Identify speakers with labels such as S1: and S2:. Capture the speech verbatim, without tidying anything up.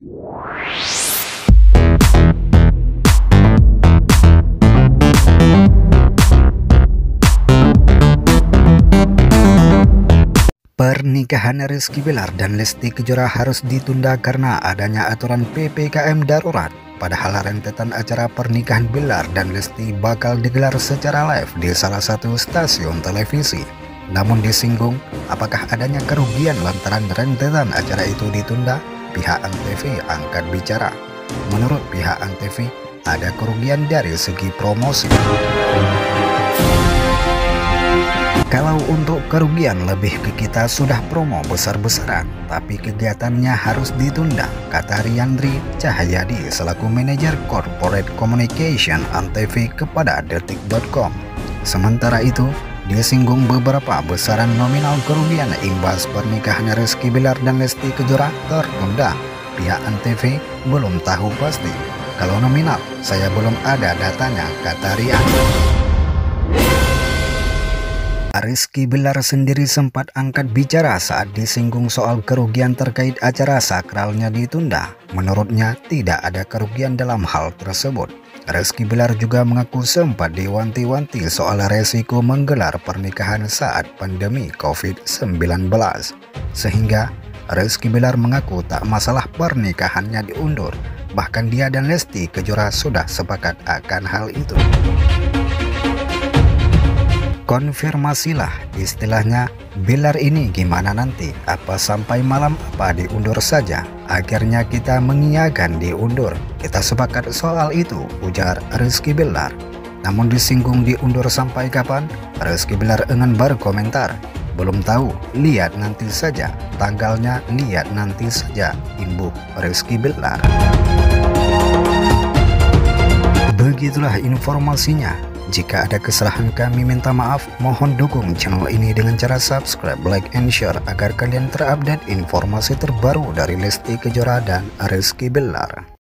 S1: Pernikahan Rizky Bilar dan Lesti Kejora harus ditunda karena adanya aturan P P K M darurat. Padahal rentetan acara pernikahan Bilar dan Lesti bakal digelar secara live di salah satu stasiun televisi. Namun disinggung apakah adanya kerugian lantaran rentetan acara itu ditunda, pihak Antv angkat bicara. Menurut pihak Antv, ada kerugian dari segi promosi. Kalau untuk kerugian lebih ke kita sudah promo besar-besaran, tapi kegiatannya harus ditunda, kata Riandri Cahyadi selaku manajer Corporate Communication Antv kepada detik titik com. Sementara itu, disinggung beberapa besaran nominal kerugian imbas pernikahan Rizky Bilar dan Lesti Kejora tertunda. Pihak Antv belum tahu pasti. Kalau nominal, saya belum ada datanya, kata Riandri. Rizky Bilar sendiri sempat angkat bicara saat disinggung soal kerugian terkait acara sakralnya ditunda. Menurutnya tidak ada kerugian dalam hal tersebut. Rizky Bilar juga mengaku sempat diwanti-wanti soal resiko menggelar pernikahan saat pandemi COVID sembilan belas. Sehingga Rizky Bilar mengaku tak masalah pernikahannya diundur. Bahkan dia dan Lesti Kejora sudah sepakat akan hal itu. Konfirmasilah istilahnya, Bilar ini gimana nanti, apa sampai malam apa diundur saja. Akhirnya kita mengiyakan diundur, kita sepakat soal itu, ujar Rizky Bilar. Namun disinggung diundur sampai kapan, Rizky Bilar enggan berkomentar. Belum tahu, lihat nanti saja, tanggalnya lihat nanti saja, imbuk Rizky Bilar. Begitulah informasinya. Jika ada kesalahan kami minta maaf, mohon dukung channel ini dengan cara subscribe, like, and share agar kalian terupdate informasi terbaru dari Lesti Kejora dan Rizky Bilar.